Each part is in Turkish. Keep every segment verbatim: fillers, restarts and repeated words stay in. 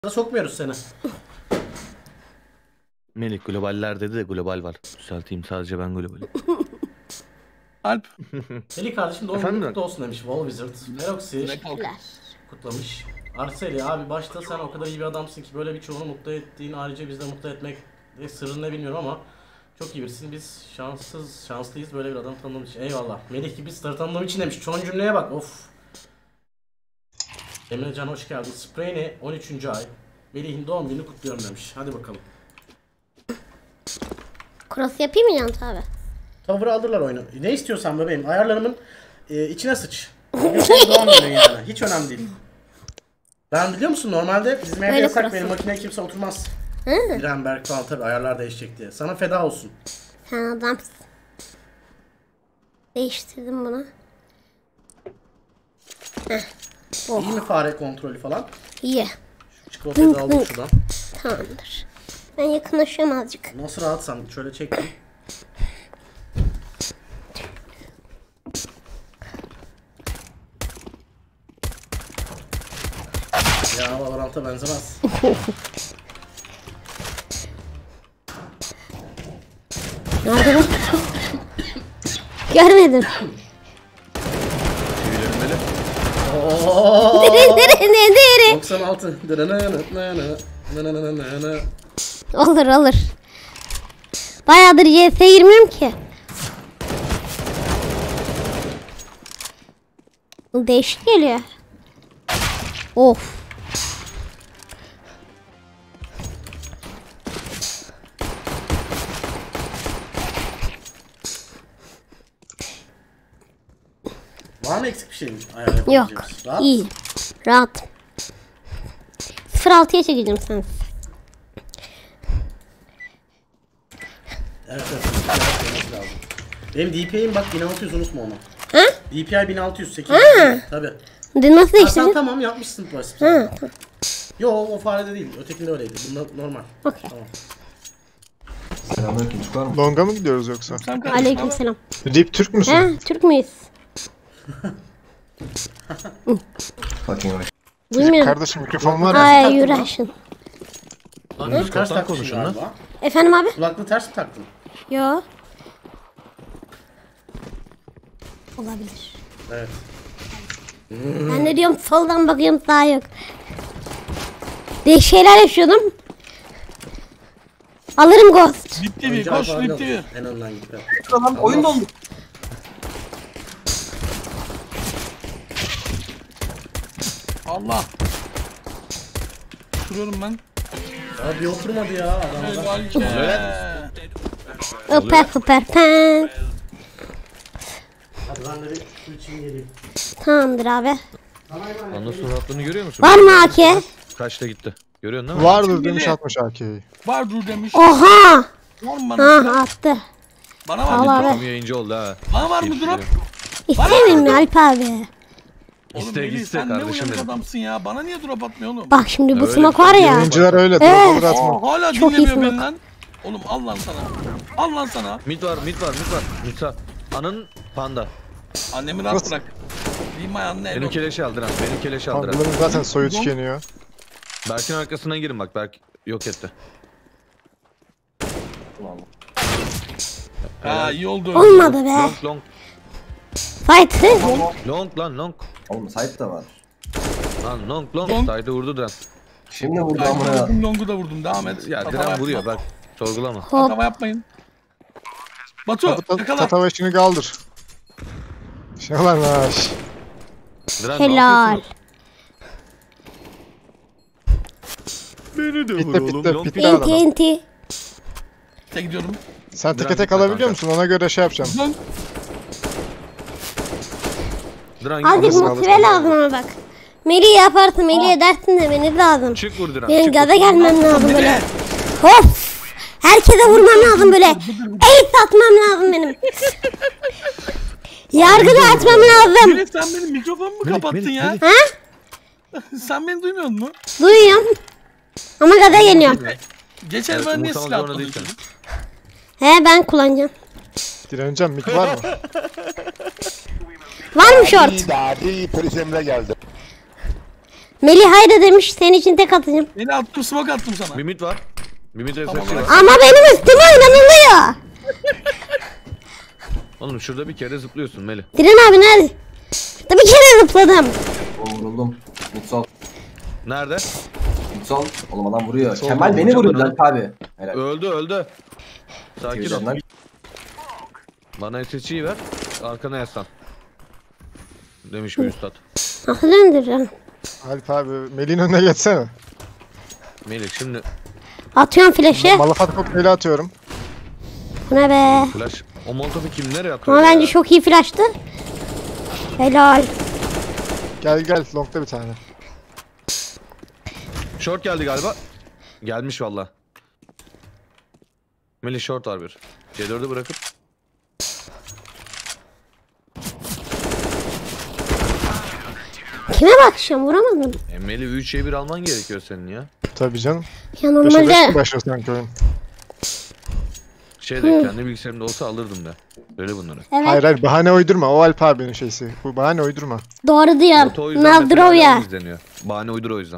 sokmuyoruz seni. Melih globaller dedi de global var. Düzelteyim, sadece ben globalim. Alp. Melih kardeşim doğum günü kutlu olsun demiş. Wall Wizard. Feroxy kutlamış. Arseli abi, başta sen o kadar iyi bir adamsın ki böyle birçoğunu mutlu ettiğin, ayrıca bizi de mutlu etmek de sırrını ne bilmiyorum ama çok iyi birisin. Biz şanssız, şanslıyız böyle bir adam tanıdığım için. Eyvallah. Melih gibi starı tanıdığım için demiş. Çoğun cümleye bak. Of. Emre Can hoş geldin. Sprayne on üçüncü ay. Melih'in doğum gününü kutluyorum demiş. Hadi bakalım. Cross yapayım mı Yant abi? Tavır alırlar oyunu. Ne istiyorsan bebeğim. Ayarlarımın e, içine sıç. Doğum günü yani. Hiç önemli değil. Ben biliyor musun normalde bizim evde yasak, benim makineye kimse oturmaz. Hı? Direnberg falan tabi ayarlar değişecek diye. Sana feda olsun. Sen adamsın. Değiştirdim bunu. Heh. Oh. İyi mi fare kontrolü falan? İyi. Şu çikolatayı da aldım şuradan. Tamamdır. Ben yakınlaşıyorum azıcık. Nasıl rahatsan şöyle çektim. Ya Valorant'a benzemez. Nerede bu? Görmedim. Dere dere ne dere. doksan altı. Olur olur. Bayağıdır C S'ye girmiyorum ki. Bu değişik geliyor. Of. Var mı eksik bir şey mi? Yok. Rahat. İyi. Rahat. sıfır altıya çekeceğim sen. Evet evet. Benim D P I'm bak bin altı yüz, unutma onu. Ha? D P I bin altı yüz sekiz. Tabi. De nasıl değiştirdin? Tamam yapmışsın basit. Ha, tamam. Yo o farede değil. Ötekinde öyleydi. Bunda normal. Okey. Tamam. Selamünaleyküm, çıkar mı? Longa mı gidiyoruz yoksa? Aleykümselam. Rip Türk müsün? Ha, Türk müyüz? Fucking right. Bilmiyorum. Kardeşim mikrofon var ya. Ay yuraşın. Kulaklığı ters takmışsın konuşun lan. galiba. Efendim abi? Kulaklığı ters mi taktın? Yo. Olabilir. Evet. Ben de diyorum soldan bakıyorum, sağ yok. Değişik şeyler yaşıyordum. Alırım Ghost. Lip T V Önce koş abi Lip aldı. T V. En önden gitti. Tamam, oyun dondu. Allah. Duruyorum ben. Abi oturmadı ya adam. Helal. Öper öper pen. Hadi ben de bir su için geleyim. Tamamdır abi. Bana suratlığını görüyor musun? Var mı A K? Kaçta gitti? Görüyorsun değil mi? Vardır demiş atmış A K'yi. Var dur demiş. Oha. Var mı bana? Ha attı. Bana var Al mı abi. drop? Tam yayıncı oldu ha. Bana var mı drop? İstemiyorum ya Alp abi. Oğlum İste, Melih iste sen ne kardeşim uyanık benim. adamsın ya. Bana niye drop atmıyor oğlum? Bak şimdi bu Öyle smoke var ya. Yayıncılar öyle. Evet. Drop atma. Aa, hala Çok dinlemiyor iyisin beni bak. lan. Oğlum al lan sana. Al lan sana. Mid var, mid var, mid var. Mid var. Anın panda. Annemi rahat Nasıl? bırak. Değil mi ayağının Benim el keleşi aldıran, benim keleşi aldıran. Bunların zaten soyu tükeniyor. Berk'in arkasından girin bak, Berk yok etti. Ha iyi oldu. Olmadı be. Long, long, Fight. long lan long. Oğlum site de var. Lan long, long. Long. Saydı vurdu Diren. Şimdi vurdu Longu amına. vurdum, longu da vurdum. Devam et. Ya Hata Diren yapma. vuruyor bak. Sorgulama. Hop. Hata yapmayın. Batu yakala. Tatavaşını kaldır. Şalarlaş. Diren ne Helal. yapıyorsunuz? Beni de Bitti vur oğlum. bitti Long bitti pit. adam. T N T. Tek gidiyorum. Sen teke Diren tek bitti alabiliyor kanka. musun? Ona göre şey yapacağım. Dön. Diren Azıcık git. Alırız, motive alırız. lazım ama bak. Melih yaparsın, Melih edersin de beni lazım. Çık vur Diren. Benim Çık gaza vur. gelmem lazım böyle. Hop. Herkese vurmam lazım böyle. Ace atmam lazım benim. Yargı da atmam lazım. Melih sen benim mikrofonumu mu Melih, kapattın Melih, ya? Melih. Ha? Sen beni duymuyor musun? Duyuyorum. Ama gaza geliyorum. Geç Evet, elden niye umursamaz silah zorunda atmadın değilsin. çocuk? He ben kullanacağım. Direneceğim. Mik var mı? Var mı short? Dadi polis Emre geldi. Melih haydi demiş, senin için tek atacağım. Beni attım, smoke attım sana. Bir mid var. Bir mid Tamam, refleksi var. Ama benim üstüme oynanılıyor. Oğlum şurada bir kere zıplıyorsun Melih. Diren abi nerede? Şurada bir kere zıpladım. Oğlum vuruldum. Mid sol. Nerede? Mid sol. Oğlum adam vuruyor. Sol Kemal beni vuracağım vuruyor ben Alp abi. Helal. Öldü öldü. Sakin ol. Twitch'den. Bana S S'yi ver. Arkana yaslan. Demiş bir üstad. Nasıl döndüreceğim? Alp abi Melih'in önüne geçsene. Melih şimdi Atıyorum flash'ı. Malafat kokteyli atıyorum. Bu ne be? flash. O molotofu kim nereye atıyor Ama ya? bence çok iyi flash'tı. Helal. Gel gel longda bir tane. Short geldi galiba. Gelmiş valla. Melih short var bir. C dördü bırakıp. Kime bakacağım, vuramadım. E, Melih üçe bir alman gerekiyor senin ya. Tabii canım. Ya beşe beş mi normalde başlıyor sanki oyun? Şey de kendi bilgisayarımda olsa alırdım da. Böyle bunları. evet Hayır hayır bahane uydurma. O Alp abinin şeysi. Bu bahane uydurma. doğru diyor. Oto o yüzden mesela Naldrov ya. hala izleniyor. Bahane uydur o yüzden.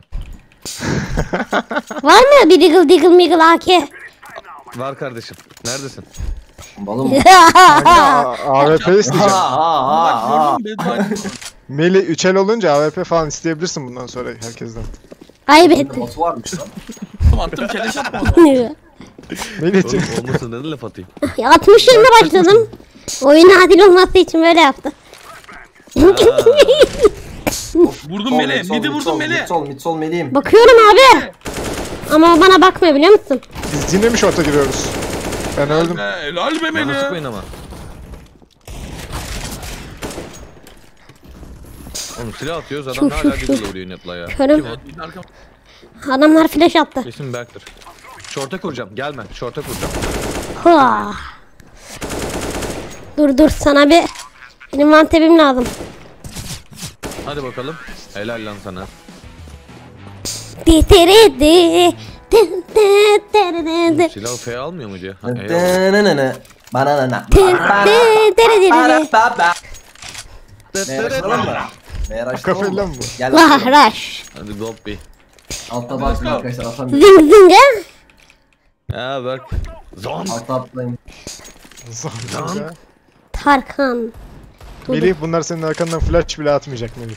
Var mı bir diggle diggle miggle A K? Var kardeşim. Neredesin? Balım. Aa, A W P Ha isteyeceğim. ha Bak ha ha. gördün mü? Bedvan. Melih üç el olunca A W P falan isteyebilirsin bundan sonra herkesten. Kaybettim. Batu varmış lan. Attım, keleş attım o zaman. Melih'ciğim. Oğlum olmasın dedi laf atayım. altmış yirmi başladım. Oyun adil olması için böyle yaptı. Vurdum Sol, Melih, mid sol, midi mid vurdum sol, Melih. Mid sol mid sol Melih'im. Bakıyorum abi. Ama o bana bakmıyor biliyor musun? Biz yine mi short'a giriyoruz? Ben öldüm. Be, helal be Bana Melih. sıkmayın ama. Oğlum silah atıyoruz adam Şu, şu, hala şu. diggle vuruyor netla ya. Körüm. Kim o? Bir de arkam- Adamlar flash attı. Kesin Berk'tir. Short'a kuracağım. Gelme. Short'a kuracağım. Hua. Dur dur sana bir benim mantebim lazım. Hadi bakalım. Helal lan sana. Di tere di. Di di tere di di. Silah F almıyor mu diye. Ha, E alıyor. Dınınını. Bananana. Di di tere di di. Meğer açtın mı? Meğer açtın Kafayla mı? mı bu? Gel. Vah rush. Hadi go bir. Altta bakın arkadaşlar atamıyorum. Zing zing he. Ya Berk. Zon. Altta atlayın. Sonra. Tarkan. Melih bunlar senin arkandan flash bile atmayacak Melih.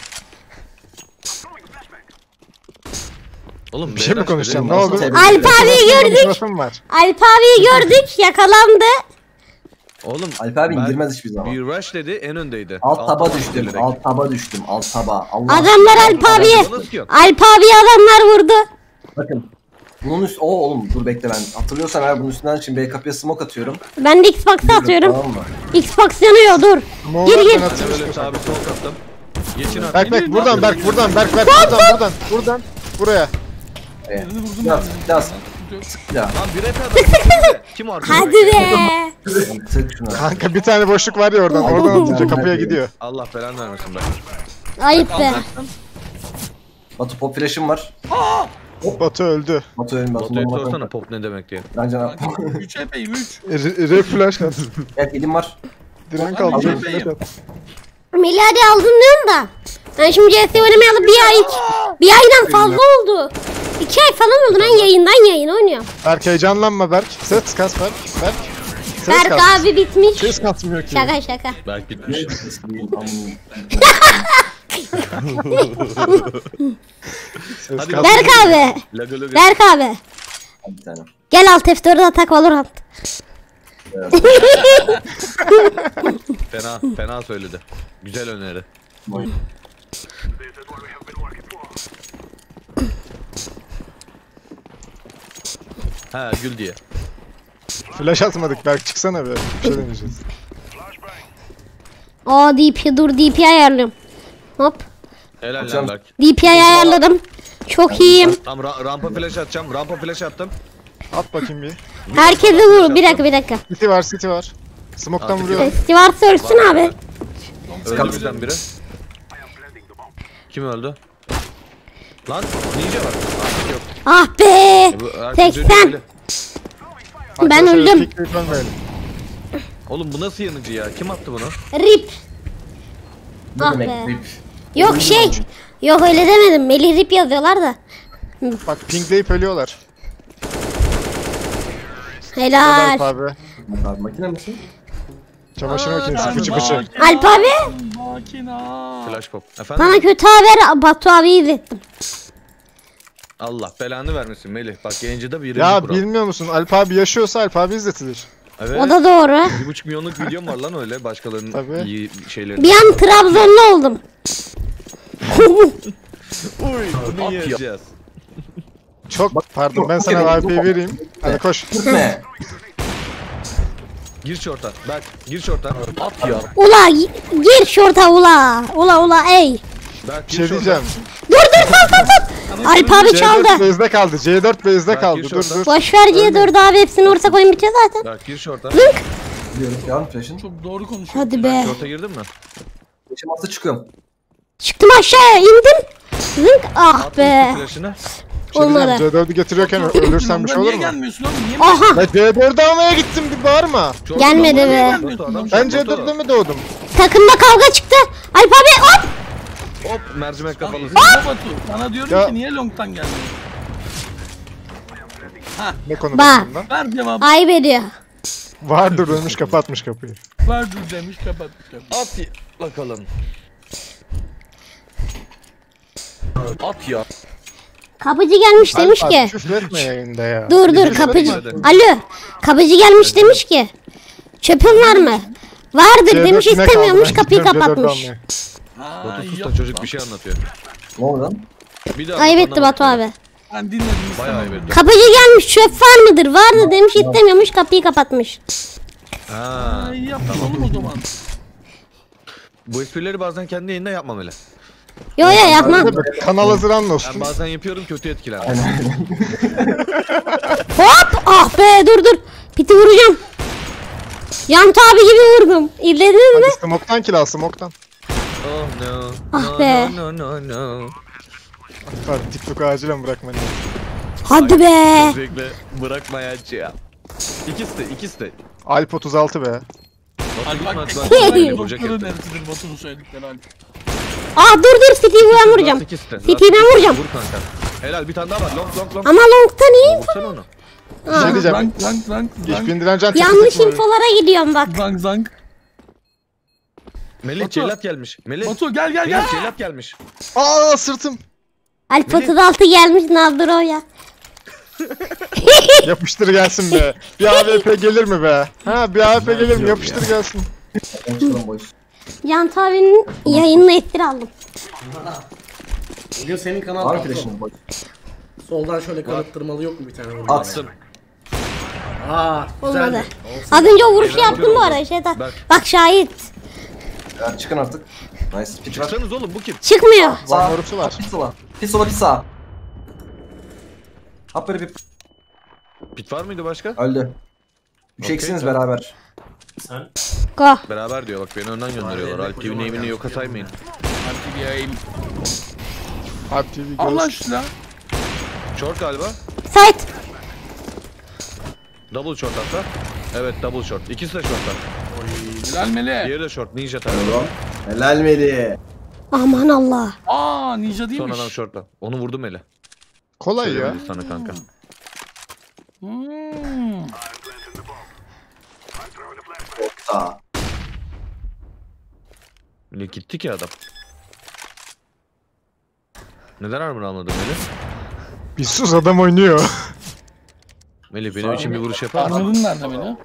Oğlum Bir şey mi Beyraş konuşacağım? Ne dedi. oldu? Alp abiyi gördük. Konuşmasım var. Alp abiyi gördük. Yakalandı. Oğlum. Alp abi Berk indirmez hiçbir zaman. Bir rush dedi en öndeydi. Alt taba düştüm. gelerek. Alt taba düştüm. Alt taba. Allah. Adamlar Alp abiye. Bana sıkıyor. Alp abiye adamlar vurdu. Bakın. Bunun üst... Oo oğlum dur bekle ben. Hatırlıyorsan eğer bunun üstünden şimdi B kapıya smoke atıyorum. Ben de Xbox'a atıyorum. Tamam mı? Xbox yanıyor dur. Moğol Gir, gir. ben atayım Öyle istiyorsan. sabit sol kaptım. Geçin artık. Berk Berk buradan Berk buradan Berk Berk buradan buradan buradan buraya. Evet. Birini vurdum Biraz, ben. biraz. Ya. Lan bir F adam. Kim arkada? Hadi bekliyor? be. Tık şuna. Kanka bir tane boşluk var ya oradan oradan atınca kapıya gidiyor. Allah belanı vermesin be. Ayıp be. Batu pop flash'ım var. Batu öldü. Batu ölüm Batu. Batu'ya sorsana pop ne demek diye. Bence ne üç epeyim üç. Re flash at. Evet elim var. Diren kaldı. Abi, Re bebeğim. flash at. Melih hadi aldın diyorum da. Ben şimdi C S oynamayalı bir ay, bir aydan fazla oldu. İki ay falan oldu lan yayından yayın oynuyorum. Berk heyecanlanma Berk. Ses kas Berk. Berk. Ses Berk kas. abi bitmiş. Ses kasmıyor ki. Şaka şaka. Belki bitmiş. Ses Hadi kas. Berk abi. Laga laga. Berk abi. Bir tane. Gel alt F dört'e atak Valorant. Fena, fena söyledi. Güzel öneri. Oyun. Ha gül diye. Flash atmadık Berk çıksana be. Bir şey deneyeceğiz. Aa D P dur D P ayarlıyorum. Hop. Helal lan Hocam. Berk. D P ayarladım. Çok iyiyim. Tam ra rampa flash atacağım. Rampa flash attım. At bakayım bir. Herkese vur. Bir dakika bir dakika. City var City var. Smoke'tan Artık vuruyorum. Festival sörsün abi. Öldü bizden biri. Kim öldü? Lan ninja var. Artık yok. Ah be. Bu herkes seksen. öldü. Ben Arkadaşlar, öldüm. pick pick ölmeyelim. Oğlum bu nasıl yanıcı ya? Kim attı bunu? Rip. Ne Ah demek be. rip? Yok şey. Yok öyle demedim. Melih Rip yazıyorlar da. Bak pingleyip ölüyorlar. Helal. Alp abi. Abi makine misin? Çamaşır makinesi Ben fıçı fıçı. makina, Alp abi. Makina. Flash pop. Efendim? Sana kötü haber Batu abi izlettim. Allah belanı vermesin Melih. Bak yayıncıda bir Ya kural. bilmiyor musun? Alp abi yaşıyorsa Alp abi izletilir. Evet. O da doğru. Bir buçuk milyonluk videom var lan öyle başkalarının Tabii. iyi şeyleri. Bir an Trabzonlu oldum. Uy bunu yiyeceğiz. Çok pardon ben sana A P'yi vereyim. Hadi koş. Gitme. Gir şorta. Bak gir şorta. At ya. Ula gi- gir şorta ula. Ula ula ey. Bak Bir gir şey şorta. diyeceğim. Dur dur sal sal sal. Alp abi C dört çaldı. base'de kaldı. C dört base'de Bak, kaldı. gir Dur şuradan. dur. Boşver C'ye dördü abi hepsini vursak oyun bitiyor zaten. Bak gir şorta. Diyorum ya flash'ın. Çok doğru konuşuyor. Hadi be. Şorta girdin mi? Flash'ın altı çıkıyorum. Çıktım aşağıya indim. Zınk ah At be. flash'ını. Bir şey diyeceğim, Olmadı. C dördü getiriyorken ölürsen bir şey olur Niye mu? gelmiyorsun oğlum? Niye Aha Ya C dördü almaya gittim bir bağırma. Şorta. gelmedi be. gelmiyorsun? Adam Ben şorta. C dörtte mi doğdum? Takımda kavga çıktı. Alp abi hop. Hop mercimek kafalı. Batu, sana diyorum Ya. ki niye long'tan geldin? Ne konu Bak. bakımından? Ver cevabı. Ayıp ediyor. Vardır ölmüş kapatmış kapıyı. Ver dur demiş kapatmış. kapatmış. At y- bakalım. At ya. Kapıcı gelmiş demiş Alp ki. abi küfür etme yayında ya. Dur dur Küfür kapıcı. etme. Alo. Kapıcı gelmiş demiş ki. Çöpün var mı? Vardır C dört demiş yine istemiyormuş kaldı. Ben kapıyı gidiyorum C dördü kapatmış. almaya. Ha, Batu sus yok da çocuk lan. bir şey anlatıyor. Ne oldu lan? Bir daha Ayıp etti anlamadım. Batu abi. Ben dinledim. Bayağı istemem. ayıp etti. Kapıcı gelmiş çöp var mıdır? Vardı demiş istemiyormuş kapıyı kapatmış. Ha. Ay yapma oğlum o zaman. Bu esprileri bazen kendi yayında yapmam öyle. Yo yo yapmam. Tabii, kanal hazıran Ben olsun. bazen yapıyorum kötü etkiler. Hop ah be dur dur. Piti vuracağım. Yant abi gibi vurdum. İzlediniz mi? Hadi smoke'tan kill al smoke'tan. Oh no. Ah no, be. No no no no. Hadi TikTok'u acilen bırakma. Hadi be. Sürekli bırakmayacağım ya. İkisi de ikisi de. Alp otuz altı be. Batu Alp gitmez bak ben tek seni noktaları vuracak ettim. neresidir Batu'nun söyledikleri Alp. Ah dur dur City'yi ben vuracağım. Last ikisi de, last City'yi ben ikisi de. vuracağım. Vur kanka. Helal bir tane daha var. Long long long. Ama long'tan iyi. Vursana onu. Bir şey diyeceğim. Zank zank zank İş zank bindiren can Yanlış tek tek infolara gidiyorum bak. zank zank. Melih Batu. Celat gelmiş. Melih. Batu gel gel gel. Melih Celat gelmiş. Aa sırtım. Alp otuz altı gelmiş Naldro ya. Yapıştır gelsin be. Bir A W P gelir mi be? Ha bir A W P gelir mi? Yok Yapıştır ya. gelsin. Konuşalım boys. Yant abinin yayınını esir aldım. Bugün senin kanal Var patron. flash'ın boys. Soldan şöyle kanıttırmalı yok mu bir tane vurma? Attım. Aa güzel. Olmadı. Olsun. Az önce o vuruşu Helal yaptım bu olsun. arada şeyden. Bak. Bak şahit. Ya çıkın artık. Nice. Pit var. Çıksanız oğlum bu kim? Çıkmıyor. Sağ. Morusu var. Pit sola. Pit sola pit sağ. Hop böyle bir Pit var mıydı başka? öldü. Üç Okey, eksiniz tamam. beraber. Sen Go. Beraber diyor bak beni önden gönderiyorlar. Alp T V'nin evini yok saymayın. Hadi bir yayayım. Alp T V Allah göz. şu lan. Short galiba. Sait. Double short hatta. Evet double short. İkisi de short'ta. Bilal Mele. Diğeri de short. Ninja tabii. Helal Meli. Aman Allah. Aa ninja değilmiş. Son adam short'ta. Onu vurdum hele. Kolay ya. Söylemeyiz sana kanka. Hmm. Sağ. Ne gitti ki adam? Neden armor almadın Melih? Bir sus adam oynuyor. Melih benim için bir vuruş yapar mısın? Anladın nerede beni?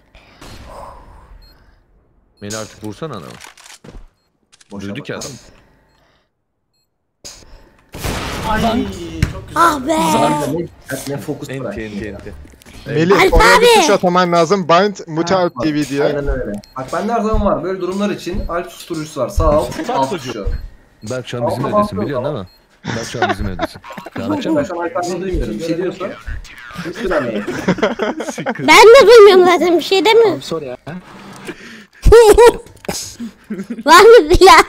Melih artık vursana adamı. Boşa Duydu bak. ki adam. ay çok güzel. Ah be. Ne, ne fokus bırak. Enti enti enti. Melih Alp oraya bir abi. tuş ataman lazım. Bind Muti Alp T V diye. Aynen öyle. Bak bende her zaman var. Böyle durumlar için alp susturucusu var. Sağ alt, alt tuşu. Berk şu an bizim evdesin biliyorsun değil mi? Berk şu an bizim evdesin. Anlatacağım Ben mı? şu an Alper'den duymuyorum. Bir şey diyorsa. Hiç güvenmeyin. Ben de duymuyorum zaten bir şey demiyorum. Sorry ya. Var mı silah?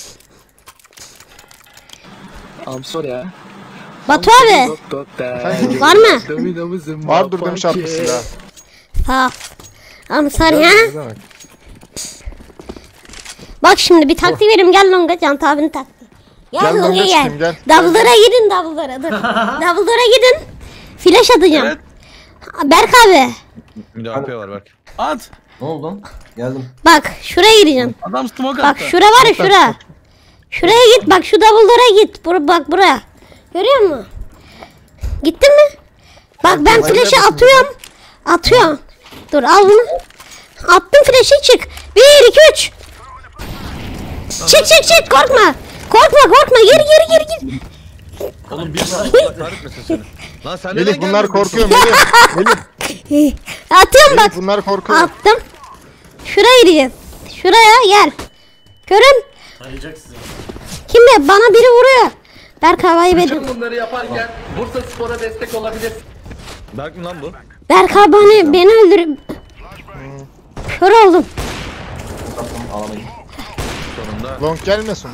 I'm sorry ya. Batu abi. Var mı? Vardır demiş atmış silah. Ha. Ama sorry ha. Ne demek? Bak şimdi bir taktik vereyim gel longa Can abinin taktiği. Gel Gel Longa longa gel. çıkayım, gel. Double'lara gidin double'lara dur. Double'lara gidin. Flash atacağım. Evet. Berk abi. Müdafaa var bak. At. Ne oldu? Geldim. Bak şuraya gideceğim. Adam smoke Bak attı. şura var ya şura. Şuraya git bak şu double'lara git. Bur bak buraya. Görüyor musun? Gittin mi? Bak ben flash'ı atıyorum. Atıyorum. Dur al bunu. Attım flash'ı çık. bir iki üç. Çık çık çık korkma. Korkma korkma geri geri geri geri. Oğlum bir daha Allah kahretmesin seni. Lan sen neden Melih bunlar gelmiyorsun? korkuyor Melih. Melih, Atıyorum bak. Melih bunlar korkuyor. Attım. Şuraya gideceğiz. Şuraya gel. Görün. Arayacak sizi. Kim ya? Bana biri vuruyor. Berk havayı benim. Bunları yaparken Bursa Spor'a destek olabilir. Berk mi lan bu? Berk abi beni, beni öldür. Kör oldum. Uzattım alamayın. Sonunda Long gelmesin.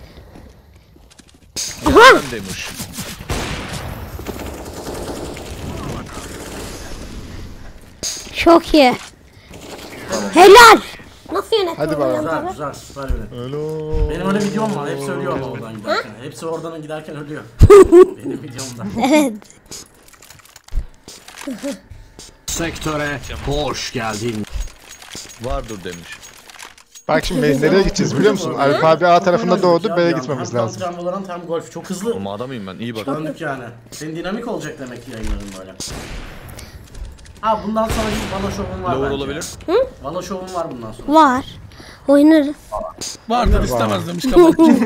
Aha. ben demiş. Çok iyi. Helal. Nasıl yönettin? Hadi bakalım. Güzel güzel süper yönet. Hello. Benim öyle videom var. Hepsi ölüyor ama oradan giderken. Hepsi oradan giderken ölüyor. Benim videomda. Evet. Sektöre hoş geldin. Vardır demiş. Bak şimdi Melih nereye gideceğiz biliyor musun? Alp abi A tarafında doğdu, B'ye gitmemiz lazım. Hem Valorant hem Golf. Çok hızlı Ama adamıyım ben iyi bak. döndük yani. Senin dinamik olacak demek ki yayınların böyle. Ha bundan sonra bir Valo şovum var Lower bence. olabilir. Valo şovum var bundan sonra. Var. Oynarız. Vardır istemez demiş kapatçı.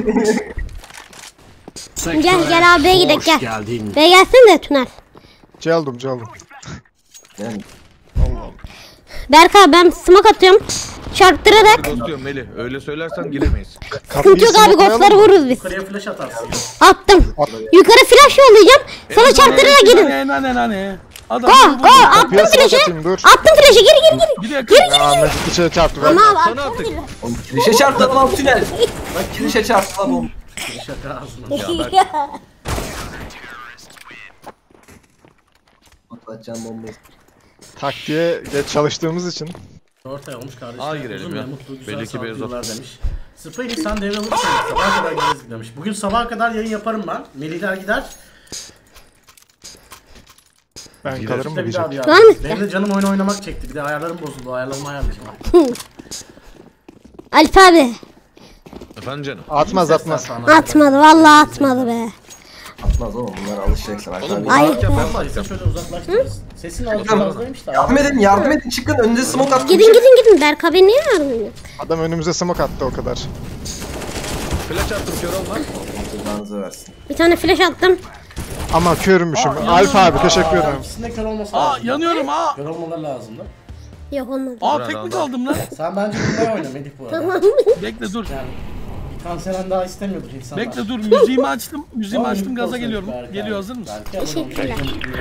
Gel gel abi B'ye gidelim gel. geldin. B'ye gelsin de tünel. C aldım, C aldım. Yani Berk abi ben smoke atıyorum. Çarptırarak. Ghostluyorum Melih. Öyle söylersen giremeyiz. Sıkıntı yok abi ghostları vururuz biz. Yukarıya flash atarsın. Attım. Yukarı flash yollayacağım. Sana çarptırarak gidin. Ne ne ne ne. Adam Go go attım Kapıya smoke flash'ı. atayım, dur. Attım flash'ı geri geri geri. Bir dakika. Aa Melih içeri çarptı. Ben. Ama abi Sana attım attık. geri. oğlum kirişe çarptı lan tünel. Bak kirişe çarptı lan bu. Şaka ağzına. Ya Berk. Atlatacağım bombayı. Taktiğe geç çalıştığımız için. Ortaya olmuş kardeşim. Al girelim Uzun ya. ve mutlu, güzel, Belli ki sağlıklı Beyazıt. yıllar demiş. Spay'ni sen devralırsın. Sabaha kadar gideriz demiş. Bugün sabaha kadar yayın yaparım ben. Melihler gider. Ben Gider. kalırım mı Bir daha bir diyecek. Var mı? abi. Benim de canım oyun oynamak çekti. Bir de ayarlarım bozuldu. Ayarlarımı ayarlayacağım. Alp abi. Efendim canım. Atmaz atmaz. Atmadı vallahi atmadı be. Atmaz oğlum bunlar alışacaksın. Oğlum bu Ay. Ay. varken ben Vallahi sen bakacağım. şöyle uzaklaştırırız. Sesin azıcık fazlaymış da. Yardım edin yardım edin çıkın önünde smoke attım. Gidin gidin gidin Berk abi niye yardım Adam önümüze smoke attı o kadar. Flash attım kör olma. Cezanızı versin. Bir tane flash attım. Ama körmüşüm. Alp abi teşekkür ederim. İkisinde kör olması Aa lazım. yanıyorum aa. Kör olmaları lazımdı. Yok olmadı. Aa Bravo, tek mi bravo. kaldım lan? Sen bence bunları oyna Melih bu arada. Tamam. Bekle dur. Yani bir kanseren daha istemiyordur insanlar. Bekle dur müziğimi açtım. Müziğimi Tamam, açtım gaza olsun, geliyorum. belki Geliyor abi. hazır mısın? Belki abone olmayı Teşekkürler.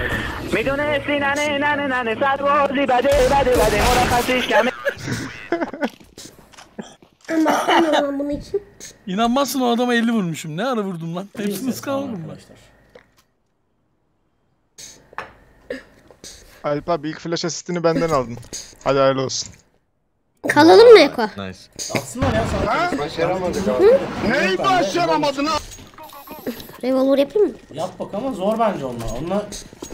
Ben bakmıyorum bunun için. İnanmazsın o adama elli vurmuşum. Ne ara vurdum lan? Hepsini Neyse, ıskaladım. arkadaşlar. Alp abi ilk flash asistini benden aldın. Hadi hayırlı olsun. Kalalım mı Eko? Nice. Atsınlar ya sana. Başaramadık Neyi başaramadın? Revolver yapayım mı? Yap bak ama zor bence onunla. Onunla,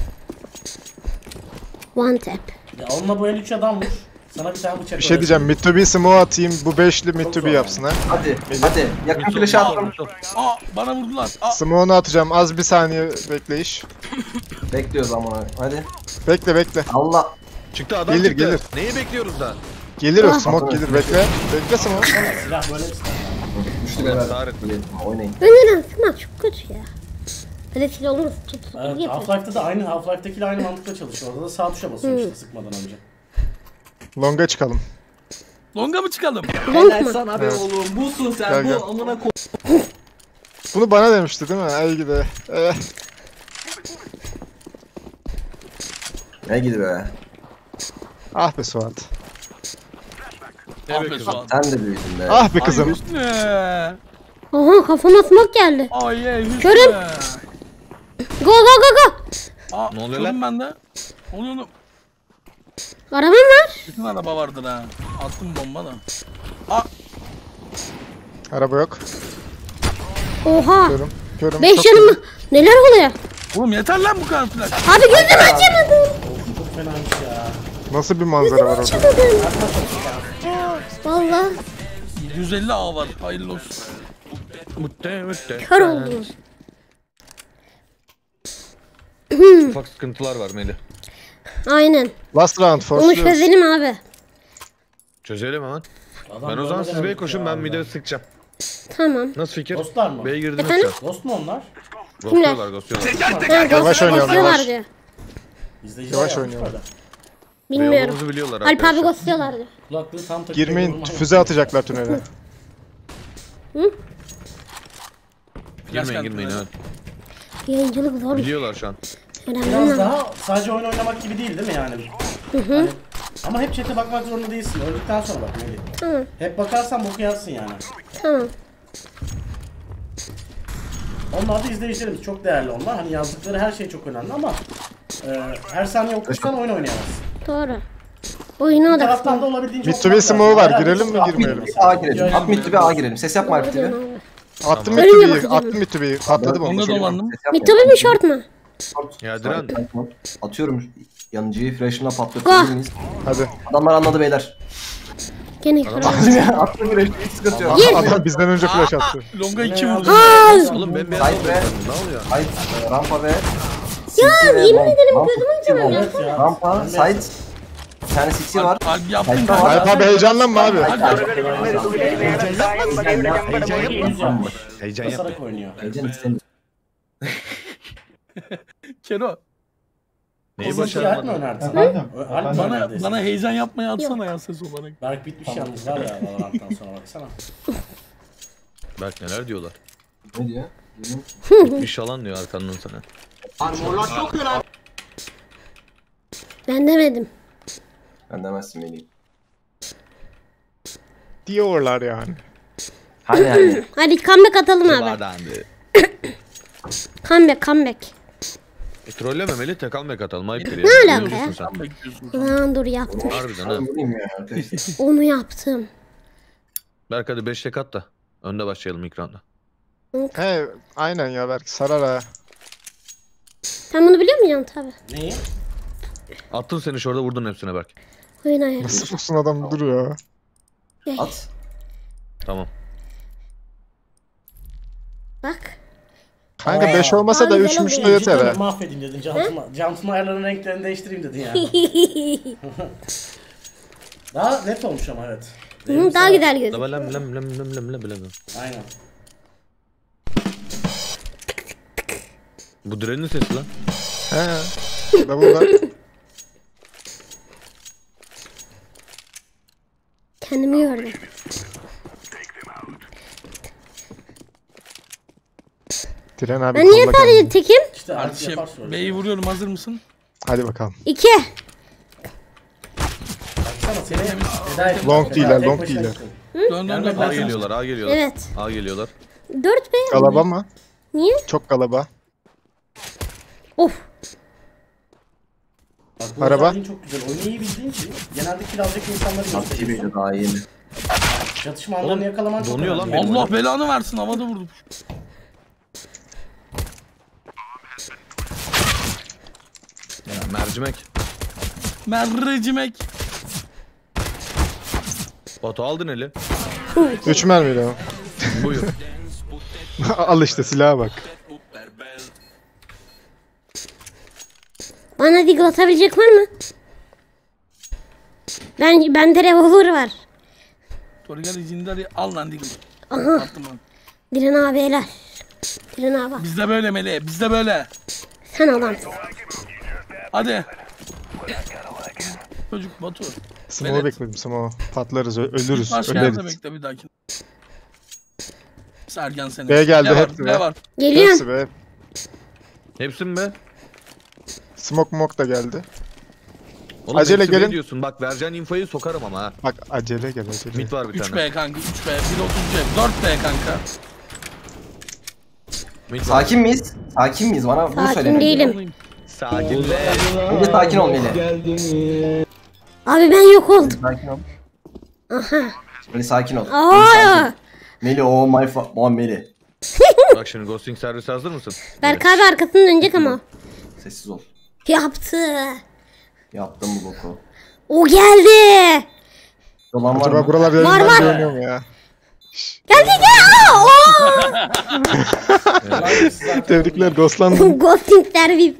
One tap. ya onunla bu el üç adam vur. Sana bir tane bıçak Bir şey diyeceğim. Mid to be smoke atayım. Bu beşli mid to be yapsın ha. Hadi hadi yakın flash attım. Aa bana vurdular. Aa Smoke'unu atacağım. Az bir saniye bekleyiş. Bekliyoruz ama hadi. Bekle bekle. Allah. Çıktı adam Gelir, çıktı. gelir. Neyi bekliyoruz da? Gelir o smoke gelir. Bekle. Bekle smoke. Silah böyle ister. Düştü beyler. Kahretsin. Gelin, Oynayın. Önden atmak çok kötü ya. Böyle fil olur mu? Tut, tut, Evet, yapıyor. Half-Life'da da aynı Half-Life'dakiyle aynı mantıkla çalışıyor. Orada da sağ tuşa basıyor işte sıkmadan önce. Long'a çıkalım. longa mı çıkalım? Long mu? Sana be oğlum busun sen Gel, gel. bu amına ko... Bunu bana demişti değil mi? Ay gide. Eh. Ne gidi be. Ah be Suat. Ne Abi bekliyorsun? Suat. Sen de büyüdün be. Ah be Ay kızım. Hüsnü. Oha kafama smoke geldi. Ay ey Hüsnü. Körüm. Go go go go. Aa, Ne oluyor körüm ben de. Oluyor mu? Arabam var. Bütün araba vardır ha. Attım bomba da. Aa Araba yok. Oha. Körüm. Körüm. Beş çok canım körüm. mı? Neler oluyor? Oğlum yeter lan bu kadar flash. Abi gözümü açamadım. Çok fenaymış ya. Nasıl bir manzara var orada? Açamadım. Valla yüz elli A var. Hayırlı olsun. Mutte mutte. kör oldum. Ufak sıkıntılar var Melih. Aynen. Last round Onu force. çözelim abi. Çözelim hemen. Adam Ben o zaman siz görmeden B'ye koşun, ya ben Allah. mid'e sıkacağım. Tamam. Nasıl fikir? Ghostlar mı? B'ye girdiniz Efendim? ya. Ghost mu onlar? Ghostluyorlar, ghostluyorlar. Ha, Yavaş oynayalım, ghostluyorlar yavaş. diyor. İzleyiciler Yavaş yapmış oynayalım. böyle. B Bilmiyorum. olduğumuzu biliyorlar Alp abi arkadaşlar. ghostluyorlar diyor. Kulaklığı tam takıp Girmeyin, füze atacaklar tünele. Girmeyin girmeyin evet. Yayıncılık zor. Biliyorlar şu an. Biraz Önemli. daha sadece oyun oynamak gibi değil değil mi yani? Hani, ama hep chat'e bakmak zorunda değilsin. Öldükten sonra bak Melih. Tamam. Hep bakarsan boku yersin yani. Tamam. Onlar da izleyicilerimiz. Çok değerli onlar. Hani yazdıkları her şey çok önemli ama e, her saniye okursan oyun oynayamazsın. Doğru. Oyuna Bir taraftan da odaklan. olabildiğince Mitsubishi okumak lazım. Smoke var, Herhalde girelim mi, Mitsubishi girmeyelim? mesela. A girelim. At mid to B'ye A girelim. Ses yapma Arif T V. Attım Ölüm Mitsubi'yi, yapacağım. attım Mitsubi'yi. Patladım Onda onu. dolandım. Mitobi mi short mu? Ya Diren. Atıyorum yanıcıyı flash'ımla Go. patlatabilir miyiz? Hadi. Adamlar anladı beyler. Gene kör. Attım bir hiç sıkıntı yok. Gir. Adam bizden önce flash attı. Longa iki vurdu. Aa, Oğlum ben beyaz Side oldum. be. Ne oluyor? Hayır, rampa ve... Ya yemin ederim gözümü açamıyorum. Evet ya. Rampa, side. Bir tane Six'i var. Alp yaptın Side'da kanka. var. Alp abi heyecanlanma abi. Heyecan yapma. Basarak oynuyor. Heyecan istemiyorum. Kero. Neyi Kızıl siyah mı başaramadın? oynardın? Efendim? Ö- Alp mi Bana oynardın? bana heyecan yapmaya atsana ya ses olarak. Berk bitmiş yalnız var ya Valorant'tan sonra baksana. Bak neler diyorlar. Ne diyor? Bitmiş yalan diyor arkandan sana. Ben demedim. Ben demezsin Melih. Diyorlar yani. Hani hani. Hadi comeback atalım abi. Badandı. Comeback comeback. E trolleme Melih, tek almaya katalım. Ayıptır ya. Ne alaka ya? Sen. Lan dur yaptım. Harbiden ha. Bulayım ya arkadaşlar. Onu yaptım. Berk hadi beş tek at da. Önde başlayalım ekranda. He aynen ya belki sarar ha. Sen bunu biliyor musun tabi? Neyi? Attın seni şurada, vurdun hepsine Berk. Oyun ayarı. Nasıl olsun adam duruyor. At. Tamam. Bak. Kanka beş olmasa da Abi, üç ben müş de alayım. yeter Cidden ha. mahvedeyim dedin. Jantımı, jantımı ayarlarının renklerini değiştireyim dedin yani. Daha net olmuş ama evet. Hı, daha güzel gözüküyor. Lem lem lem lem lem lem lem lem. Aynen. Bu direnin sesi lan. He. Davulda. Kendimi gördüm. Diren abi Ben niye kolla sadece kendini. tekim? İşte artık Şey, yapar sonra. B'yi vuruyorum, hazır mısın? Hadi bakalım. İki. Baksana seni feda ettim. Long değiller, Tek long başına değiller. gittin. Dön dön Gelme dön. A geliyorlar, A geliyorlar. Evet. A geliyorlar. Dört be. Galaba mı? Niye? Çok galaba. Of. Bak, bu Araba. özelliğin çok güzel. Oyunu iyi bildiğin için genelde kill alacak insanları At T gösteriyorsun. V'de daha yeni. Çatışma anlarını yakalaman çok donuyor lan önemli. benim. Allah belanı versin, havada vurdum. Ya, mercimek. Mercimek. Batu aldın eli. Üç mermiyle o. Buyur. Al işte silaha bak. Bana deagle atabilecek var mı? Ben bende revolver var. Torgal izindari al lan digil. Aha. Attım lan. Diren abi helal. Diren abi. Bizde böyle Mele, bizde böyle. Sen adamsın. Hadi. Çocuk Batu. Smoke'u Evet. bekledim smoke. Patlarız ö- ölürüz. Başka yerde Öleriz. bekle bir dahaki. Sergen seni. B geldi, Ne var, hepsi ne be. var? Geliyorum. Hepsi be. Hepsi mi be? Smoke mok da geldi. Oğlum Acele hepsi B gelin. diyorsun. Bak vereceğin infoyu sokarım ama ha. Bak acele gel acele. Mid var bir üç tane. B kanka, üç B, bir otuz C, dört B kanka. Mid var. Sakin miyiz? Sakin miyiz? Bana bunu Sakin söyle. değilim. Sakinle. Önce sakin ol Melih. Abi ben yok oldum. Sakin ol. Aha. Melih sakin ol. Aa. Melih oh my fa... Oh Melih. Bak şimdi ghosting servisi hazır mısın? Berk abi arkasını dönecek ama. Sessiz ol. Yaptı. Yaptım bu boku. O geldi. Dolan var Acaba mı? buralar Var, yayından var. görünüyor mu ya? Geldi gel. Aa, oo. Tebrikler ghostlandın. Ghostingler bir.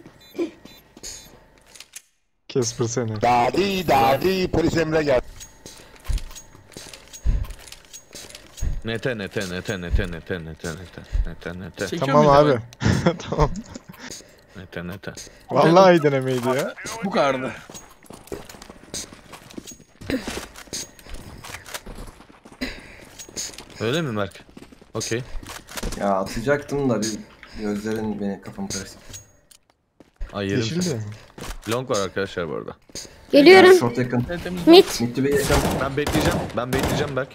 Casper seni. Dadi dadi polis Emre geldi. Nete nete nete nete nete nete nete nete nete Çekiyor Tamam muydu abi. ben? Tamam. nete nete. Vallahi iyi denemeydi ya. Bu kadardı. Öyle mi Berk? Okey. Ya atacaktım da bir gözlerin beni kafam karıştı. Ay yerim Yeşildi. seni. Long var arkadaşlar bu arada. Geliyorum. Short yakın. Temiz. Mid. Mutlu bir yaşam. Ben bekleyeceğim. Ben bekleyeceğim Berk.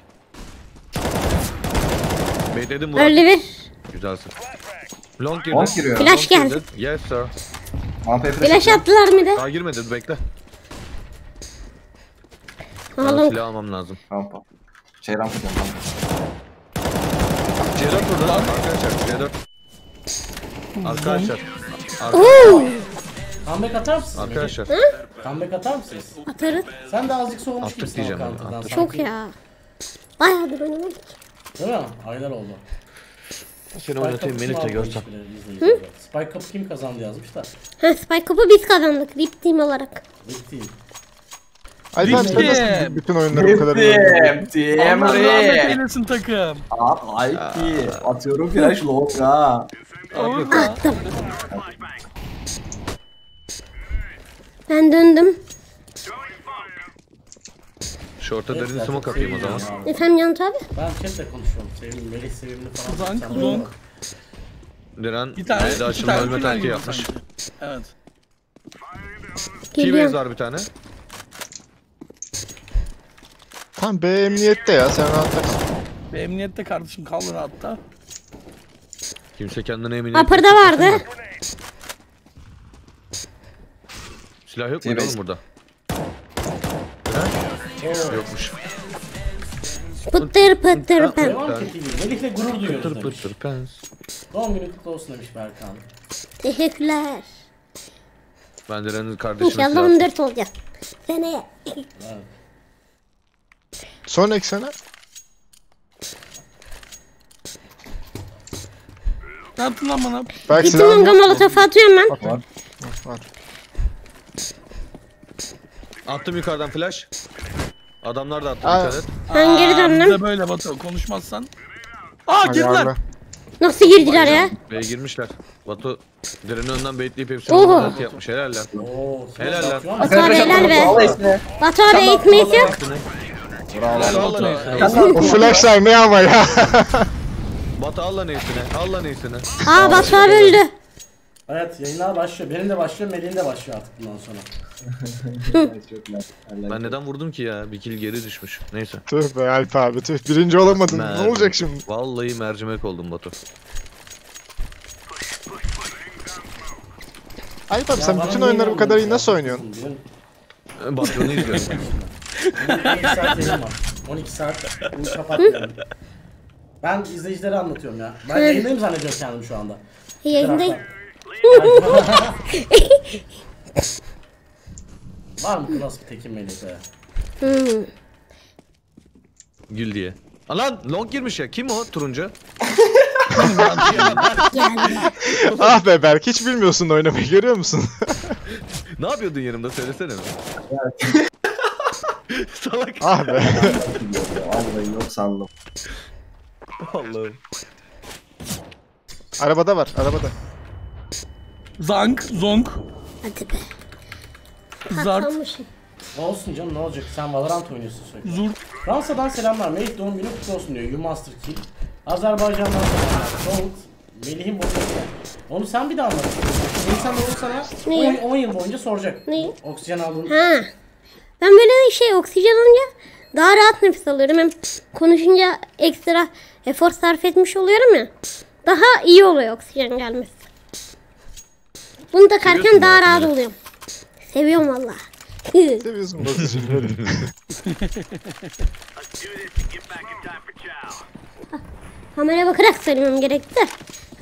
Bekledim Burak. Öyle bir. Güzelsin. Long girdi. Long giriyor. Flash Long geldi. girdi. Yes sir. A P flash. Flash attılar mı da? Daha girmedi dur bekle. Bana Oğlum. silah almam lazım. Rampa. Şey rampa diyorum rampa. C dört burada arkadaşlar. C dört. Arkadaşlar. Oo. Comeback atar mısınız? Arkadaşlar. Comeback atar mısınız? Atarız. Sen de azıcık soğumuş Attık gibisin diyeceğim o ben, kankadan. attık. Çok Sanki- ya. Bayağıdır oynamak. Değil mi? Aylar oldu. Seni oynatayım Spike Melih de kapı kim görsem. aldı hiçbiri izleyiciler? Spike kapı kim kazandı yazmış da. Ha, Spike Cup'u biz kazandık. Rip Team olarak. Bitti. Alper sen Bitti. nasıl bütün oyunları bu kadar iyi oynadın? Allah rahmet eylesin takım. Abi Alpi. Atıyorum flash long ha. Orada. Ben döndüm. Short'a derin smoke atayım o zaman. Efendim Yanıt abi? Ben chatle konuşuyorum. Sevimli, Melih sevimli falan. Zank, Sen- long. Diren Bir tane, B'de iki açılma tane ölme final terki gibi yapmış. sanki. Evet. T-Base Geliyorum. var bir tane. Tamam B emniyette ya sen rahatla kal. Ve emniyette kardeşim kaldı rahatta. Kimse kendine emin Upper'da vardı. Silah yok muydu T-Base. oğlum burada? Diren? Yokmuş. Pıttır pıttır pın. Devam ki Melih'le gurur duyuyoruz Pıtır demiş. pıtır pens. Doğum günü kutlu olsun demiş Berkan. Teşekkürler. Ben Diren'in kardeşime İnşallah silah on dört olacağız. Seneye. Sonraki sene Ne yaptın lan bana? belki Gittim silahın onga yok mu? molotof atıyorum ben. Var. Var. Var. Attım yukarıdan flash. Adamlar da attı Aa. dikkat et. Ben geri Aa, döndüm. biz de böyle Batu konuşmazsan. Aa girdiler. Ayarla. Nasıl girdiler ya? B'ye girmişler. Batu Diren'in önden baitleyip hepsini Oho. ameliyat yapmış. Helal lan. Oo, Helal lan. lan. Batu abi helal be. Batu abi eğitmeyiz yok. Helal Allah neyisine. O flashlar ne ama ya? Batu Allah neyisine. Allah neyisine. Aa Batu abi öldü. Evet yayınlar başlıyor. Benim de başlıyor, Melih'in de başlıyor artık bundan sonra. Ben neden vurdum ki ya? Bir kill geri düşmüş. Neyse. Tüh be Alp abi tüh. Birinci olamadın. Mer- Ne olacak şimdi? Vallahi mercimek oldum Batu. Alp abi sen Ya bütün bana oyunları bu niye kadar iyi inanmıyorsun nasıl ya? oynuyorsun? Benim Batu'nu izliyorum. on iki saat yayın var. on iki saat bunu kapatmıyorum. Ben izleyicilere anlatıyorum ya. Ben yayındayım zannediyorum kendimi şu anda. Yayındayım. Var mı klas bir tekin Melih'e? Hmm. Gül diye. Lan long girmiş ya. Kim o turuncu? Geldi. Ah be Berk hiç bilmiyorsun oynamayı görüyor musun? Ne yapıyordun yanımda söylesene. Salak. Ah be. Vallahi yok sandım. Allah'ım. Arabada var arabada. Zank, zonk, Hadi be. zart, Patlamışım. Olsun canım ne olacak? Sen Valorant oynuyorsun sürekli. zurt. Fransa'dan selamlar. Melih doğum günü kutlu olsun diyor. You Master Kill. Azerbaycan'dan selamlar. Don't. Melih'in boyutu. Onu sen bir daha anlat. İnsan onu sana Neyi? on yıl boyunca soracak. Neyi? Oksijen aldığın. Ha. Ben böyle şey oksijen alınca daha rahat nefes alıyorum. Hem konuşunca ekstra efor sarf etmiş oluyorum ya. Daha iyi oluyor oksijen gelmesi. Bunu takarken Seviyorsun daha bu rahat akımları. oluyorum. Seviyorum valla. Seviyorsun basıcıları. Kameraya bakarak söylemem gerekti.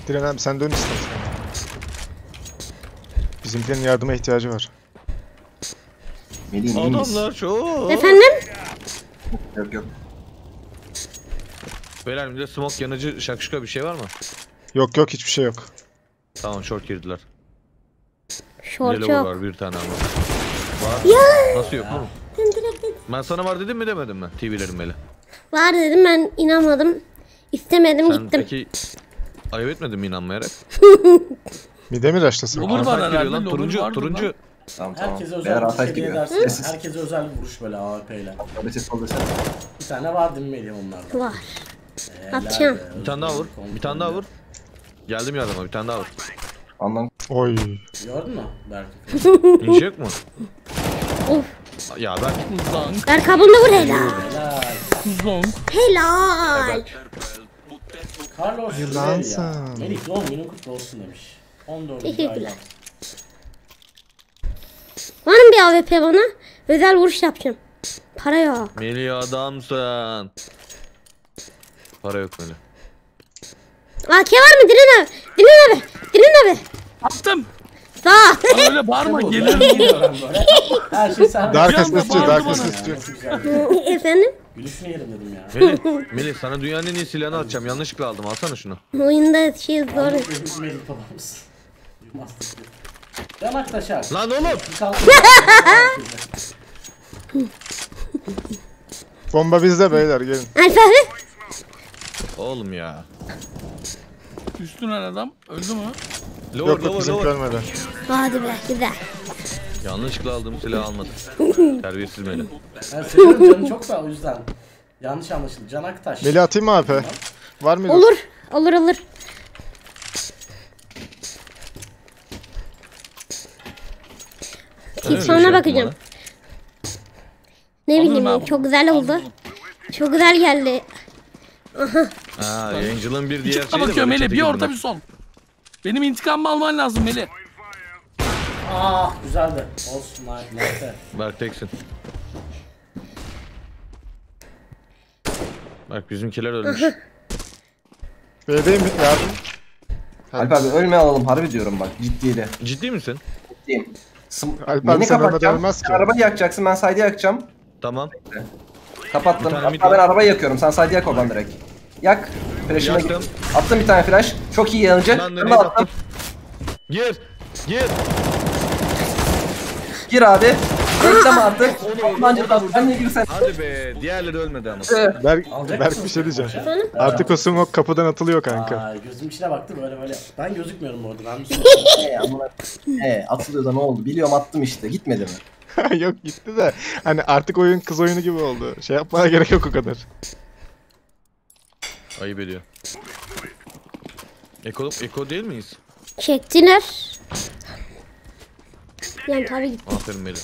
Diren abi sen dön istersen. Bizimkilerin yardıma ihtiyacı var. Melih'in iyi miyiz? Adamlar çok. Efendim? Yok yok. Beyler bir de smoke yanıcı şakşuka bir şey var mı? Yok yok hiçbir şey yok. Tamam short girdiler. Short Yellow yok. var bir tane ama. Var. Ya. Nasıl yok oğlum? Ben direkt dedim. Ben sana var dedim mi demedim mi? T V'lerim Meli. Var dedim, ben inanmadım. İstemedim, Sen gittim. peki ayıp etmedin mi inanmayarak? Mide mi raşlasın? Olur Aa, var geliyor herhalde. lan, logur turuncu vardır turuncu. lan. Tamam tamam. Herkese Beyler özel bir atak hediye gibi. edersin. Sessiz. Herkese özel bir vuruş böyle A W P ile. Nöbet ol desene. Bir tane var değil mi Melih onlardan? Var. Helal Atacağım. be, Bir tane daha vur. özgürlük, Bir tane daha vur. Geldim yardıma bir tane daha vur. Anlam. Oy. Gördün mü Berk? İnce yok mu? Of. Ya ben Zonk. Ver kabuğunu vur, helal. Helal. Zonk. Helal. Carlos Yılansın. ya. Melih doğum günün kutlu olsun demiş. on dördüncü Teşekkürler. ayda. Var mı bir A W P bana? Özel vuruş yapacağım. Para yok. Melih adamsın. Para yok Melih. A K var mı Diren abi? Diren abi. Diren abi. Attım. Sağ. Bana öyle bağırma, gelirim. Geliyorum böyle. Her şey sen. Dark Bir anda istiyor, bağırdı Dark bana. istiyor. Nasıl güzel. Efendim? Gülüşünü yerim dedim ya. Melih, Melih sana dünyanın en iyi silahını atacağım. Yanlışlıkla aldım. Alsana şunu. Oyunda şey zor. Biz Melih babamız. Duymazdık. Can Aktaşar. Lan oğlum. Bir kalkın. Bomba bizde beyler gelin. Alfa abi. Oğlum ya. Üstüne adam. Öldü mü? Lower Yok yok lower bizim lower. görmedi. Hadi be, güzel. Yanlışlıkla aldığım silahı almadım. Terbiyesiz Melih. Ben seviyorum canı çok da o yüzden. Yanlış anlaşıldı. Can Aktaş. Melih atayım mı A P? Var mıydı? Olur. Olur olur. Öyle bir Sonra şey bakacağım. yapma Ne Alırım bileyim, abi. çok güzel oldu. Çok güzel geldi. bana. Aa, Angel'ın bir diğer İçine şeyi de bakıyor böyle Melih. Bir çatı orta gibi bir sol. Benim intikamımı alman lazım Melih. Ah güzeldi. Olsun. Neyse. bunlar. Berk teksin. Bak bizimkiler ölmüş. B'deyim yardım. Alp abi ölme alalım harbi diyorum bak ciddiyle. Ciddi misin? Ciddiyim. Sım Alp abi Mini sen ölmeden kapatacağım. ölmez ki. Sen arabayı yakacaksın ben side'i yakacağım. Tamam. Kapattım. Bir tane Hatta mid ben var. arabayı yakıyorum. Sen side'i yak oradan direkt. Yak. Flash'ına git. Yaktım. Attım bir tane flash. Çok iyi yanıcı. Ben Ben nereye de attım. attım? Gir. Gir. Gir abi. Bekleme artık. Bence da sen ne girsen. Hadi be. Diğerleri ölmedi ama. Berk, Alacak Berk mısın? bir şey diyeceğim. Efendim? Artık o smoke kapıdan atılıyor kanka. Ay gözüm içine baktı böyle böyle. Ben gözükmüyorum orada. Ben bir He amına. He atılıyor da ne oldu? Biliyorum attım işte. Gitmedi mi? Yok gitti de. Hani artık oyun kız oyunu gibi oldu. Şey yapmaya gerek yok o kadar. Ayıp ediyor. Eko, Eko değil miyiz? Çektiler. Yani tabii gitti. Aferin Melih.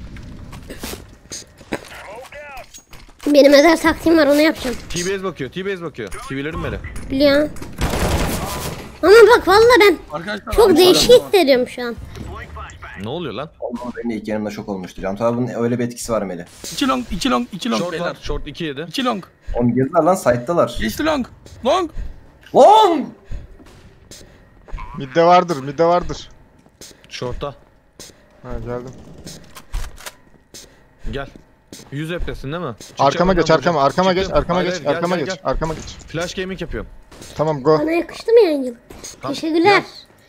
Benim özel taktiğim var, onu yapacağım. T-Base bakıyor. T-Base bakıyor. T V'lerim Melih. Biliyorum. Ama bak vallahi ben Arkadaşlar. çok abi, değişik adam var. hissediyorum şu an. Ne oluyor lan? Oğlum benim de ilk yanımda şok olmuştu. Can Tuğab'ın öyle bir etkisi var Melih. İki long, iki long, iki long Short beyler. var. Short iki yedi. İki long. Oğlum girdiler lan side'dalar. Geçti long. Long. Long! Midde vardır, midde vardır. Short'ta. Ha geldim. Gel. yüz F P S'in değil mi? Çıkacak Arkama geç, oradan arkama, hocam. arkama geç, Çıktım. arkama Hayır, geç, hayır, gel, arkama gel, geç, gel. arkama geç. Flash gaming yapıyorum. Tamam go. Bana yakıştı mı Angel? Tamam, Teşekkürler.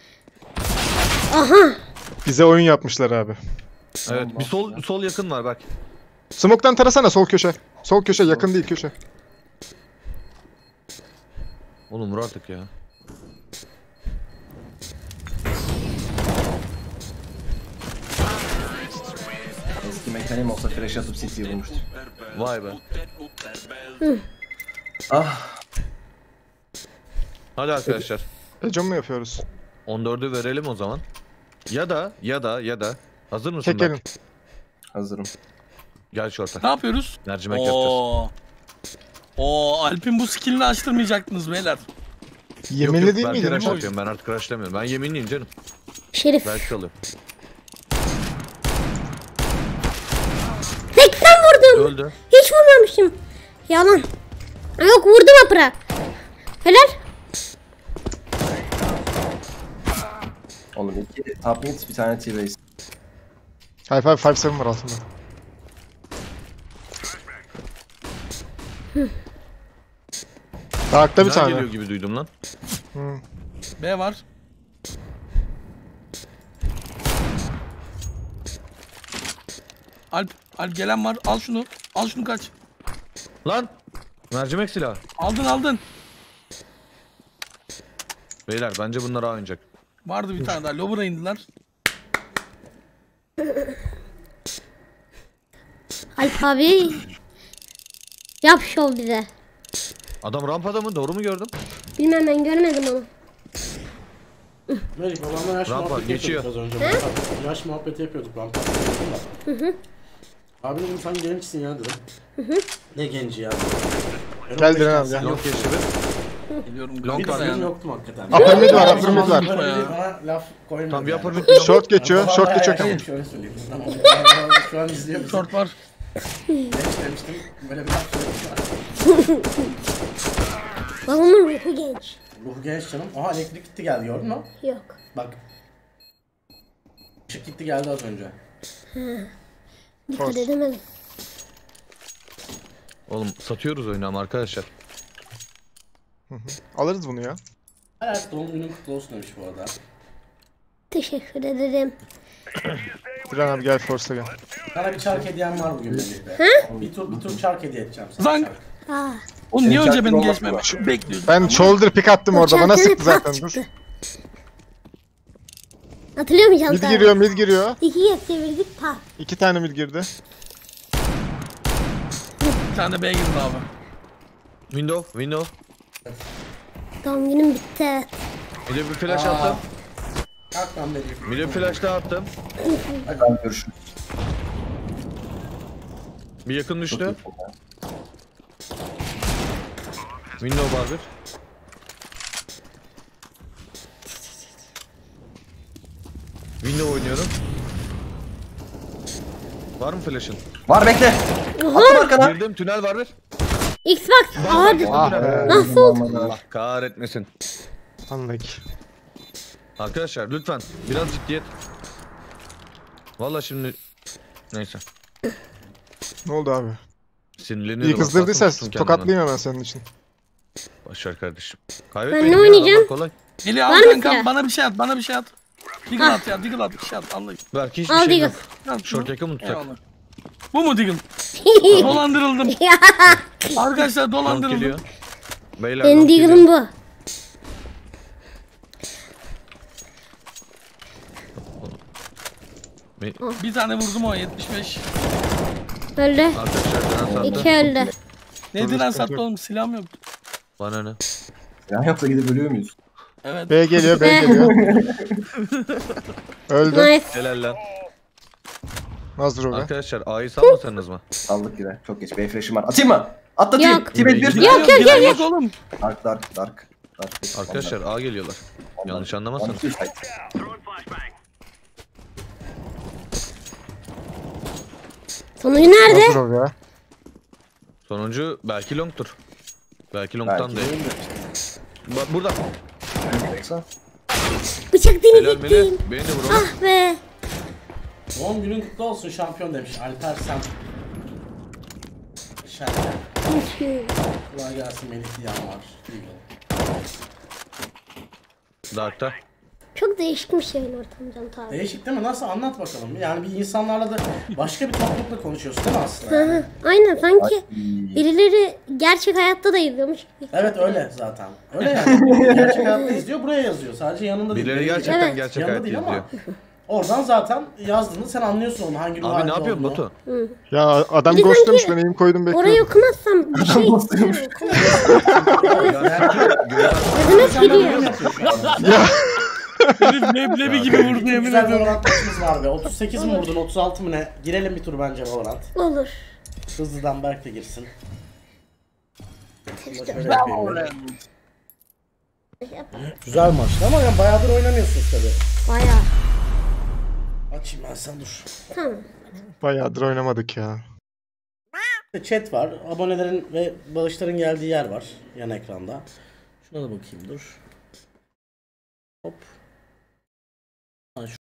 Aha. Bize oyun yapmışlar abi. Evet. Bir sol sol yakın var bak. Smoke'tan tarasana sol köşe. Sol köşe yakın değil köşe. Oğlum vur artık ya. Eski mekanim olsa flash atıp City'yi vurmuştu. Vay be. Ah. Hadi arkadaşlar. Econ mu yapıyoruz? on dördü verelim o zaman. Ya da ya da ya da. Hazır mısın? Çekelim. Berk? Hazırım. Gel şorta. Ne yapıyoruz? Mercimek yapacağız. Oo. Oo, Alp'in bu skillini açtırmayacaktınız beyler. Yeminli Yok, yok, değil ben miydin? crash Emo? yapıyorum. Ben artık crashlamıyorum. Ben yeminliyim canım. Şerif. Belki çalıyor. seksen vurdum. Öldü. Hiç vurmamışım. Yalan. Yok, vurdum apıra. Helal. Oğlum iki top mid, bir tane T-base. Alp abi beş yedi var altında. Dark'ta bir Tünel tane. geliyor gibi duydum lan. Hı. B var. Alp, Alp gelen var. Al şunu. Al şunu kaç. Lan! Mercimek silahı. Aldın aldın. Beyler bence bunlar A oynayacak. Vardı bir tane daha. Lower'a indiler. Alp abi. Yap şov bize. Adam rampada mı? Doğru mu gördüm? Bilmem ben görmedim onu. Melih babamla yaş Rampa, muhabbeti geçiyor. yapıyorduk az önce. He? Yaş muhabbeti yapıyorduk rampa. Hı hı. Abi dedim sen gençsin ya dedim. Hı hı. Ne genci ya? Gel Diren abi gel. Long geçti bir. Geliyorum. Long Bir var de yani. yoktum hakikaten. Upper mid var, upper mid var. Böyle biri bana laf koymadı. Tam bir yani. upper mid long. Short geçiyor, short Vallahi geçiyor. hayır, şöyle söyleyeyim. Tamam. Şu an izliyor bizi. Short var. Genç demiştim. Böyle bir laf söyledim. Babamın ruhu genç. Ruhu genç canım. Aha elektrik gitti geldi gördün mü? Yok. Bak. Işık gitti geldi az önce. Dikkat edemedim. Oğlum satıyoruz oyunu ama arkadaşlar. Alırız bunu ya. Hayat doğum günün kutlu olsun demiş bu arada. Teşekkür ederim. Diren abi gel Force'a gel. Sana bir çark hediyem var bugün birlikte. Bir tur bir tur çark hediye edeceğim sana. Zank. çark. Aa. Oğlum niye Senin önce benim şarkın geçmemi olmaz bekliyordun? Ben shoulder pick attım orada, bana Uçaktan sıktı zaten, pat dur. çıktı. Hatırlıyor musun Mid Can giriyor, mid giriyor. İki kez çevirdik pat. İki tane mid girdi. Bir tane B girdi abi. Window, window. Doğum günüm bitti evet. Bir de bir flash attım. Kalk lan Melih. Bir de bir flash daha attım. Hadi abi görüşürüz. Bir yakın düştü. Window var bir. Window oynuyorum. Var mı flash'ın? Var bekle. Attım arkana. Girdim, tünel var bir. Xbox abi. Ah be. Nasıl oldu? Allah kahretmesin. Anladık. Arkadaşlar lütfen biraz ciddiyet. Vallahi şimdi neyse. Ne oldu abi? Sinirleniyorum. İyi kızdırdıysa Aslan tutsun kendini. tokatlayayım hemen senin için. Başar kardeşim. Ben Kaybetmeyin ne ya, oynayacağım? Allah kolay. Melih Var al mı kankam silah? bana bir şey at bana bir şey at. Diggle Ha. at ya diggle at bir şey at anlayın. Belki hiçbir Al şey Diggle. yok. Al şunu. Short yakın mı tutacak? Eyvallah. Bu mu diggle? Dolandırıldım. Arkadaşlar Long dolandırıldım. geliyor. Beyler Benim long geliyor. diggle'ım bu. Bir tane vurdum o yetmiş beş. Öldü. Arkadaşlar dönen sattı. İki öldü. Ne diren sıkıntı sattı yok. oğlum silahım yoktu. Bana ne? Ya yoksa gidip ölüyor muyuz? Evet. B geliyor, B geliyor. Öldü. Nice. Helal lan. Nazır o be. Arkadaşlar A'yı salmasanız mı? Saldık yine. Çok geç. B flash'im var. Atayım mı? Atlatayım. Yok. Tibet bir. Giren Yok, yok, giren yok, oğlum. Dark dark dark. dark. Arkadaşlar A geliyorlar. Onlar- Yanlış anlamazsanız. onlar- Sonucu nerede? Nazır o ya. Sonuncu belki longtur. Belki longtan Belki değil. de. Bak burada. Yoksa Bıçak Helal Melih. deneyecektim. Beni de vuralım. Ah be. Doğum günün kutlu olsun şampiyon demiş Alper Sen. Şampiyon. Kolay gelsin Melih diyen var. Dark'ta. Çok değişikmiş yayın ortamı Can Tabi. Değişik değil mi? Nasıl? Anlat bakalım. Yani bir insanlarla da başka bir toplulukla konuşuyorsun değil mi aslında? Hı Yani? hı. Aynen sanki birileri gerçek hayatta da izliyormuş gibi. Evet öyle zaten. Öyle yani. Gerçek hayatta izliyor buraya yazıyor. Sadece yanında değil. Birileri Değil. gerçekten Evet. gerçek Yanında hayat değil izliyor. ama oradan zaten yazdığını sen anlıyorsun onu hangi ruh Abi halinde ne yapıyorsun olduğunu. Batu? Ya adam Bir de ghostlamış, sanki ben eğim koydum Orayı bekliyorum. okumazsam bir şey basıyormuş. Gözüme Sen de giriyor. bunu yapıyorsun şu an. Herif leblebi gibi vurdu yemin Güzel ediyorum. Valorant maçımız var be. otuz sekiz mi vurdun? otuz altı mı ne? Girelim bir tur bence Valorant. Olur. Hızlıdan Berk de girsin. Şöyle Ben yapayım oraya. ben. Güzel maçtı ama yani bayağıdır oynamıyorsunuz tabii. Bayağı. Açayım ben sen dur. Tamam. Bayağıdır oynamadık ya. Chat var. Abonelerin ve bağışların geldiği yer var yan ekranda. Şuna da bakayım dur. Hop.